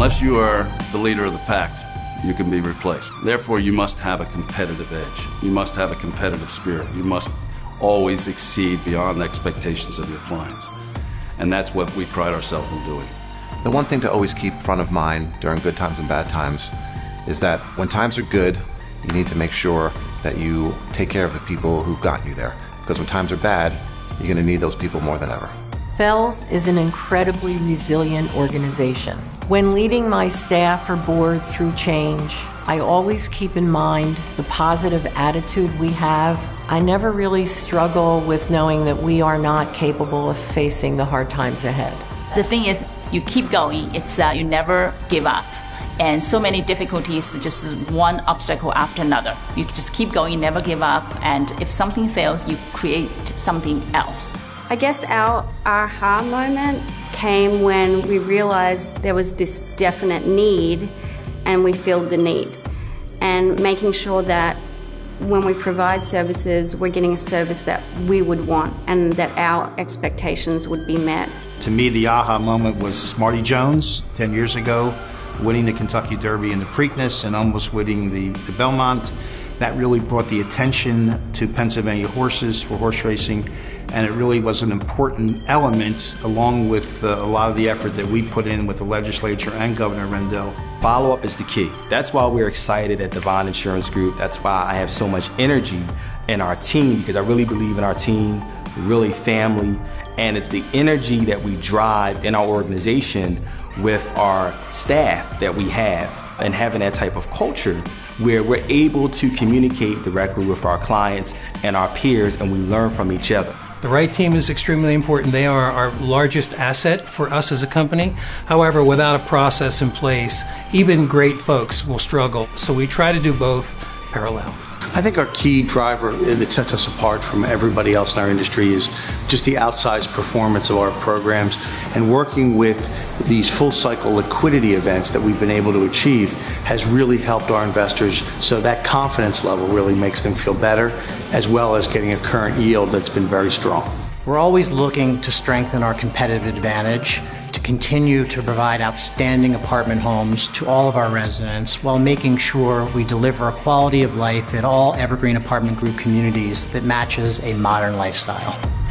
Unless you are the leader of the pack, you can be replaced. Therefore, you must have a competitive edge. You must have a competitive spirit. You must always exceed beyond the expectations of your clients. And that's what we pride ourselves in doing. The one thing to always keep front of mind during good times and bad times is that when times are good, you need to make sure that you take care of the people who've gotten you there. Because when times are bad, you're going to need those people more than ever. Fels is an incredibly resilient organization. When leading my staff or board through change, I always keep in mind the positive attitude we have. I never really struggle with knowing that we are not capable of facing the hard times ahead. The thing is, you keep going. It's you never give up. And so many difficulties, just one obstacle after another. You just keep going, never give up. And if something fails, you create something else. I guess our aha moment came when we realized there was this definite need and we filled the need. And making sure that when we provide services, we're getting a service that we would want and that our expectations would be met. To me, the aha moment was Marty Jones 10 years ago, winning the Kentucky Derby in the Preakness and almost winning the Belmont. That really brought the attention to Pennsylvania horses for horse racing, and it really was an important element along with a lot of the effort that we put in with the legislature and Governor Rendell. Follow-up is the key. That's why we're excited at Devon Insurance Group. That's why I have so much energy in our team, because I really believe in our team, we're really family, and it's the energy that we drive in our organization with our staff that we have, and having that type of culture where we're able to communicate directly with our clients and our peers, and we learn from each other. The right team is extremely important. They are our largest asset for us as a company. However, without a process in place, even great folks will struggle. So we try to do both parallel. I think our key driver that sets us apart from everybody else in our industry is just the outsized performance of our programs, and working with these full cycle liquidity events that we've been able to achieve has really helped our investors, so that confidence level really makes them feel better, as well as getting a current yield that's been very strong. We're always looking to strengthen our competitive advantage, to continue to provide outstanding apartment homes to all of our residents while making sure we deliver a quality of life at all Evergreen Apartment Group communities that matches a modern lifestyle.